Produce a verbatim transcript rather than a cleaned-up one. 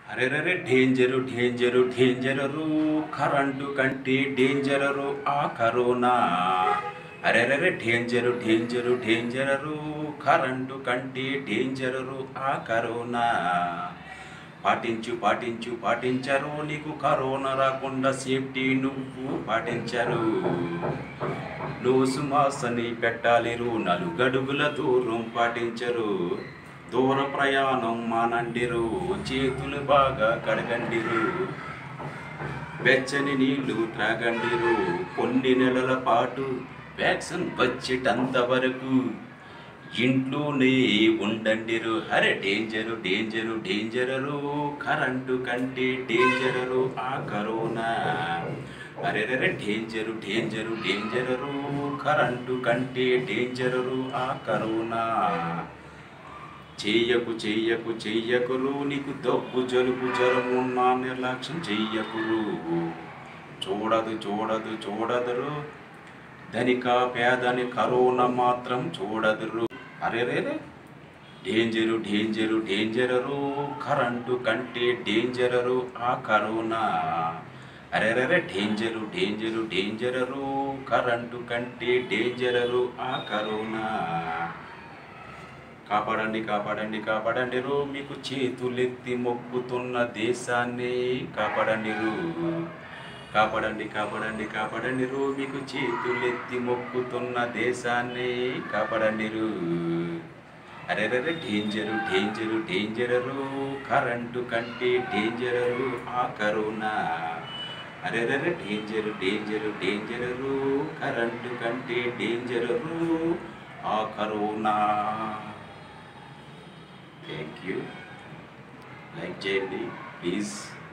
అరెరెరె danger danger dangerous current కంటే dangerous ఆ corona. అరెరెరె డేంజరు డేంజరు డేంజరరు కరెంటు కంటే డేంజరరు ఆ కరోనా. పాటించు పాటించు పాటించరు నీకు కరోనా రాకుండా సేఫ్టీ నువ్వు పాటించరు. నోసు మాసని పెట్టాలిరు నలుగడుగుల దూరం పాటించరు. దూర ప్రయాణం మానండిరు చేతులు బాగా కడగండిరు. వెచ్చని నీళ్లు త్రాగండిరు కొన్ని నెలల పాటు వ్యాక్సిన్ వచ్చేటంత వరకు ఇంట్లోనే ఉండండిరు. అరే డేంజరు డేంజరు డేంజరరు కరెంటు కంటే డేంజరరు ఆ కరోనా. అరెరెరె డేంజరు డేంజరు డేంజరరు కరెంటు కంటే డేంజరరు ఆ కరోనా. చెయ్యకు చెయ్యకు చెయ్యకురు నీకు దగ్గు జలుబు జ్వరమున్నా నిర్లక్ష్యం చెయ్యకురు. చూడదు చూడదు చూడదురు ధనిక పేదని కరోనా మాత్రం చూడదురు. అరెరేరే డేంజరు డేంజరు డేంజరరు కరెంటు కంటే డేంజరరు ఆ కరోనా. అరెరెరే డేంజరు డేంజరు డేంజరరు కరెంటు కంటే డేంజరరు ఆ కరోనా. కాపాడండి కాపాడండి కాపాడండి రో మీకు చేతులెత్తి మొక్కుతున్న దేశాన్ని కాపాడండి రో. కాపాడండి కాపాడండి కాపాడండి రో మీకు చేతులెత్తి మొక్కుతున్న దేశాన్ని కాపాడండి రో. అరెరెరే డేంజరు డేంజరు డేంజరరు కరెంటు కంటే డేంజరరు ఆ కరోనా. అరెరెరే డేంజరు డేంజరు డేంజరరు కరెంటు కంటే డేంజరరు ఆ కరోనా. Thank you. లైక్ చేయండి ప్లీజ్.